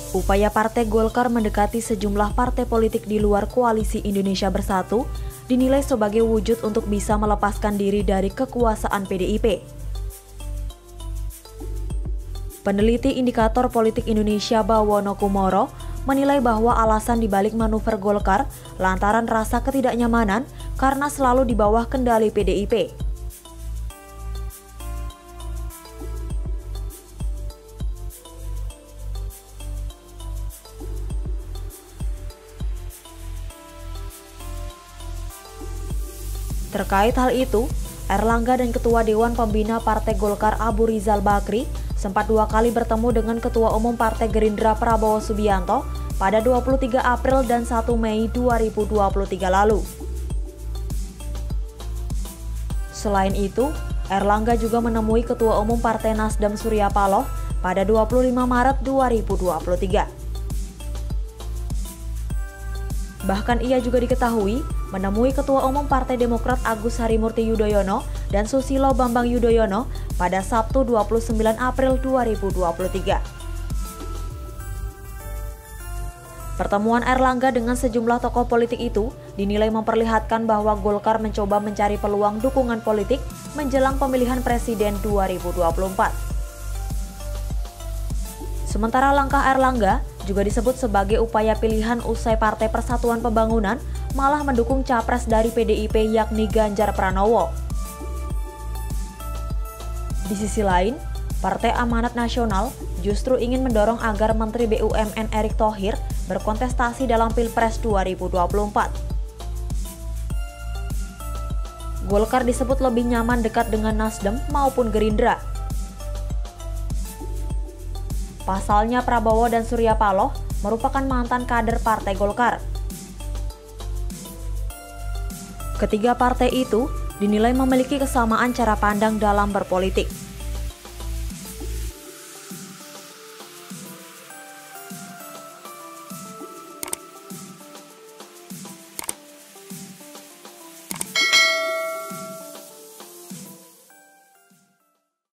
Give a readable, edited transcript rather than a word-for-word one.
Upaya Partai Golkar mendekati sejumlah partai politik di luar Koalisi Indonesia Bersatu dinilai sebagai wujud untuk bisa melepaskan diri dari kekuasaan PDIP. Peneliti Indikator Politik Indonesia Bawono Kumoro menilai bahwa alasan dibalik manuver Golkar lantaran rasa ketidaknyamanan karena selalu di bawah kendali PDIP. Terkait hal itu, Erlangga dan Ketua Dewan Pembina Partai Golkar Abu Rizal Bakri sempat 2 kali bertemu dengan Ketua Umum Partai Gerindra Prabowo Subianto pada 23 April dan 1 Mei 2023 lalu. Selain itu, Erlangga juga menemui Ketua Umum Partai Nasdem Surya Paloh pada 25 Maret 2023. Bahkan ia juga diketahui menemui Ketua Umum Partai Demokrat Agus Harimurti Yudhoyono dan Susilo Bambang Yudhoyono pada Sabtu 29 April 2023. Pertemuan Erlangga dengan sejumlah tokoh politik itu dinilai memperlihatkan bahwa Golkar mencoba mencari peluang dukungan politik menjelang pemilihan presiden 2024. Sementara langkah Erlangga juga disebut sebagai upaya pilihan usai Partai Persatuan Pembangunan malah mendukung capres dari PDIP yakni Ganjar Pranowo. Di sisi lain, Partai Amanat Nasional justru ingin mendorong agar Menteri BUMN Erick Thohir berkontestasi dalam Pilpres 2024. Golkar disebut lebih nyaman dekat dengan Nasdem maupun Gerindra. Pasalnya Prabowo dan Surya Paloh merupakan mantan kader Partai Golkar. Ketiga partai itu dinilai memiliki kesamaan cara pandang dalam berpolitik.